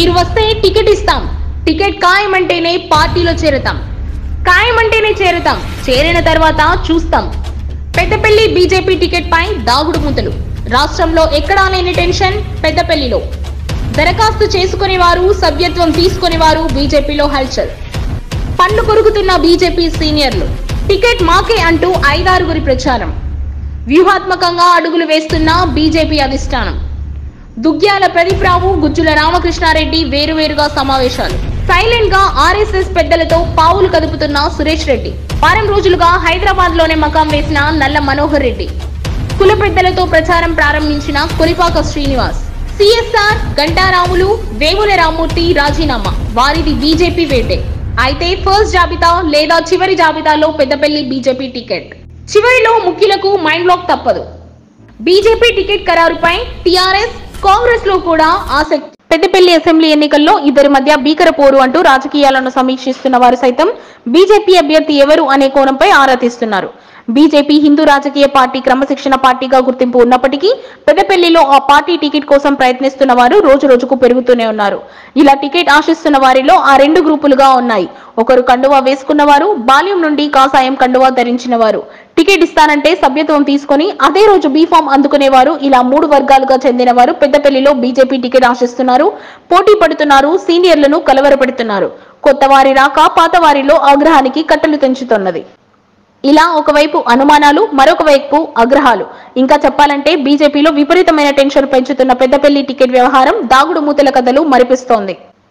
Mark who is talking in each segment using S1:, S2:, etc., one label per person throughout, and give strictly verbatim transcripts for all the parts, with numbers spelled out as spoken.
S1: మీరు వస్తే టికెట్ ఇస్తాం, టికెట్ ఖాయమంటేనే పార్టీలో చేరతాం, ఖాయమంటేనే చేరతాం, చేరిన తర్వాత చూస్తాం. పెద్దపల్లి బీజేపీ టికెట్ పై దాగుడు మూతలు. రాష్ట్రంలో ఎక్కడా లేని టెన్షన్ పెద్దపల్లిలో. దరఖాస్తు చేసుకునేవారు, సభ్యత్వం తీసుకునేవారు బీజేపీలో హల్చల్. పండ్లు కొరుకుతున్న బీజేపీ సీనియర్లు. టికెట్ మాకే అంటూ ఐదారుగురి ప్రచారం. వ్యూహాత్మకంగా అడుగులు వేస్తున్న బీజేపీ అధిష్టానం. దుగ్గ్యాల ప్రదీప్ రావు, గుజ్జుల రామకృష్ణారెడ్డి వేరువేరుగా సమావేశాలు. సైలెంట్ గా ఆర్ఎస్ఎస్ పెద్దలతో పావులు కదుపుతున్న సురేష్ రెడ్డి. వారం రోజులుగా హైదరాబాద్ లోనే మకాం వేసిన నల్ల మనోహర్ రెడ్డి. కుల పెద్దలతో ప్రచారం ప్రారంభించిన కొలిపాక శ్రీనివాస్. సిఎస్ఆర్, గంటారాములు, వేముల రామ్మూర్తి రాజీనామా. వారిది బీజేపీ వేటే. అయితే ఫస్ట్ జాబితా లేదా చివరి జాబితాలో పెద్దపల్లి బీజేపీ టికెట్. చివరిలో ముఖ్యులకు మైండ్ బ్లాక్ తప్పదు. బీజేపీ టికెట్ ఖరారుపై టీఆర్ఎస్, కాంగ్రెస్ లో కూడా ఆసక్తి. పెద్దపల్లి అసెంబ్లీ ఎన్నికల్లో ఇద్దరి మధ్య భీకర పోరు అంటూ రాజకీయాలను సమీక్షిస్తున్న వారు సైతం బీజేపీ అభ్యర్థి ఎవరు అనే కోణంపై ఆరా తీస్తున్నారు. బీజేపీ హిందూ రాజకీయ పార్టీ, క్రమశిక్షణ పార్టీగా గుర్తింపు ఉన్నప్పటికీ పెద్దపల్లిలో ఆ పార్టీ టికెట్ కోసం ప్రయత్నిస్తున్న వారు రోజు రోజుకు పెరుగుతూనే ఉన్నారు. ఇలా టికెట్ ఆశిస్తున్న వారిలో ఆ రెండు గ్రూపులుగా ఉన్నాయి. ఒకరు కండువా వేసుకున్న వారు, బాల్యం నుండి కాషాయం కండువా ధరించిన వారు. టికెట్ ఇస్తానంటే సభ్యత్వం తీసుకుని అదే రోజు బీఫామ్ అందుకునేవారు. ఇలా మూడు వర్గాలుగా చెందిన వారు పెద్దపల్లిలో బీజేపీ టికెట్ ఆశిస్తున్నారు, పోటీ పడుతున్నారు, సీనియర్లను కలవరపెడుతున్నారు. కొత్త వారి రాక పాత వారిలో ఆగ్రహానికి కట్టలు తెంచుతున్నది. ఇలా ఒకవైపు అనుమానాలు, మరొక వైపు ఆగ్రహాలు. ఇంకా చెప్పాలంటే బీజేపీలో విపరీతమైన టెన్షన్ పెంచుతున్న పెద్దపల్లి టికెట్ వ్యవహారం దాగుడు మూతల కథలు మరిపిస్తోంది.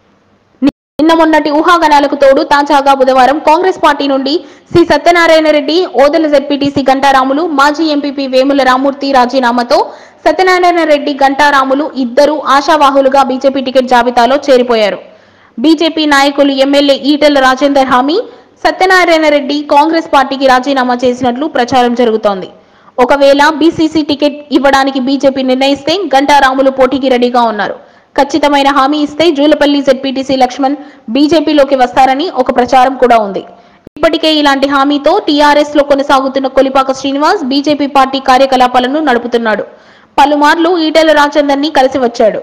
S1: నిన్న మొన్నటి ఊహాగానాలకు తోడు తాజాగా బుధవారం కాంగ్రెస్ పార్టీ నుండి సి సత్యనారాయణ రెడ్డి, ఓదెల జెడ్పీటీసీ గంటారాములు, మాజీ ఎంపీపీ వేముల రామ్మూర్తి రాజీనామాతో సత్యనారాయణ రెడ్డి, గంటారాములు ఇద్దరు ఆశావాహులుగా బీజేపీ టికెట్ జాబితాలో చేరిపోయారు. బీజేపీ నాయకులు ఎమ్మెల్యే ఈటెల రాజేందర్ హామీ, సత్యనారాయణ రెడ్డి కాంగ్రెస్ పార్టీకి రాజీనామా చేసినట్లు ప్రచారం జరుగుతోంది. ఒకవేళ బీసీసీ టికెట్ ఇవ్వడానికి బీజేపీ నిర్ణయిస్తే గంటారాములు పోటీకి రెడీగా ఉన్నారు. ఖచ్చితమైన హామీ ఇస్తే జూలపల్లి జెడ్పీటీసీ లక్ష్మణ్ బీజేపీలోకి వస్తారని ఒక ప్రచారం కూడా ఉంది. ఇప్పటికే ఇలాంటి హామీతో టీఆర్ఎస్ లో కొనసాగుతున్న కొలిపాక శ్రీనివాస్ బీజేపీ పార్టీ కార్యకలాపాలను నడుపుతున్నాడు. పలుమార్లు ఈటెల రాజేందర్ ని కలిసి వచ్చాడు.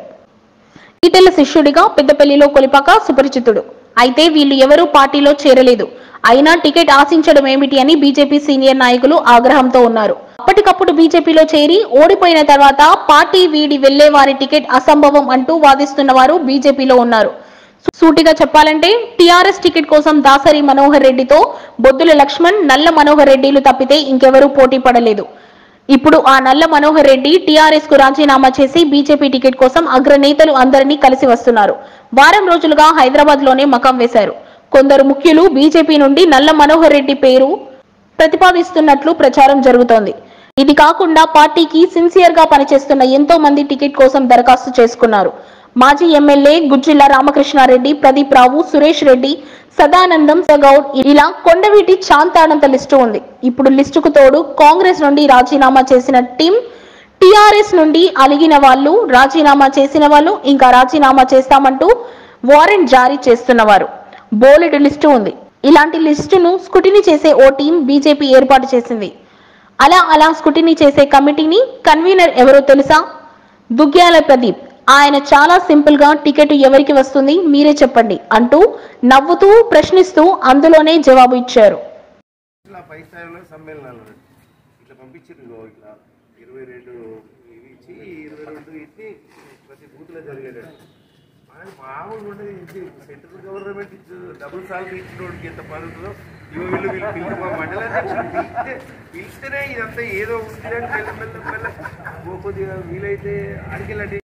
S1: ఈటెల శిష్యుడిగా పెద్దపల్లిలో కొలిపాక సుపరిచితుడు. అయితే వీళ్ళు ఎవరూ పార్టీలో చేరలేదు. అయినా టికెట్ ఆశించడం ఏమిటి అని బీజేపీ సీనియర్ నాయకులు ఆగ్రహంతో ఉన్నారు. అప్పటికప్పుడు బీజేపీలో చేరి ఓడిపోయిన తర్వాత పార్టీ వీడి వెళ్లే వారి టికెట్ అసంభవం అంటూ వాదిస్తున్న వారు బీజేపీలో ఉన్నారు. సూటిగా చెప్పాలంటే టీఆర్ఎస్ టికెట్ కోసం దాసరి మనోహర్ రెడ్డితో బొద్దుల లక్ష్మణ్, నల్ల మనోహర్ రెడ్డిలు తప్పితే ఇంకెవరూ పోటీ పడలేదు. ఇప్పుడు ఆ నల్ల మనోహర్ రెడ్డి టీఆర్ఎస్ కు రాజీనామా చేసి బీజేపీ టికెట్ కోసం అగ్రనేతలు అందరినీ కలిసి వస్తున్నారు. వారం రోజులుగా హైదరాబాద్ లోనే మకాం వేశారు. కొందరు ముఖ్యులు బీజేపీ నుండి నల్ల మనోహర్ రెడ్డి పేరు ప్రతిపాదిస్తున్నట్లు ప్రచారం జరుగుతోంది. ఇది కాకుండా పార్టీకి సిన్సియర్ గా పనిచేస్తున్న ఎంతో మంది టికెట్ కోసం దరఖాస్తు చేసుకున్నారు. మాజీ ఎమ్మెల్యే గుజ్జుల రామకృష్ణారెడ్డి, ప్రదీప్ రావు, సురేష్ రెడ్డి, సదానందం గౌడ్, ఇలా కొండవీటి చాంతాడంత లిస్టు ఉంది. ఇప్పుడు లిస్టుకు తోడు కాంగ్రెస్ నుండి రాజీనామా చేసిన టీం, టీఆర్ఎస్ నుండి అలిగిన వాళ్ళు, రాజీనామా చేసిన వాళ్ళు, ఇంకా రాజీనామా చేస్తామంటూ వారెంట్ జారీ చేస్తున్నవారు, బోలెడు లిస్టు ఉంది. ఇలాంటి లిస్టును స్క్రూటినీ చేసే ఓ టీం బీజేపీ ఏర్పాటు చేసింది. అలా అలా స్క్రూటినీ చేసే కమిటీని కన్వీనర్ ఎవరో తెలుసా? దుగ్గ్యాల ప్రదీప్. ఆయన చాలా సింపుల్ గా టికెట్ ఎవరికి వస్తుంది మీరే చెప్పండి అంటూ నవ్వుతూ ప్రశ్నిస్తూ అందులోనే జవాబు ఇచ్చారు.
S2: మామూలు సెంట్రల్ గవర్నమెంట్ డబుల్ సాలరీ ఇచ్చినోడికి ఎంత పని ఉంటుందో ఇవో వీళ్ళు వీళ్ళు పిలిచి మా మండల అధ్యక్షుడు పిలిస్తే పిలిస్తేనే ఇదంతా ఏదో ఉంటుంది అని మెల్ల మెల్ల మెల్ల కొద్దిగా వీలైతే అడిగేలాంటి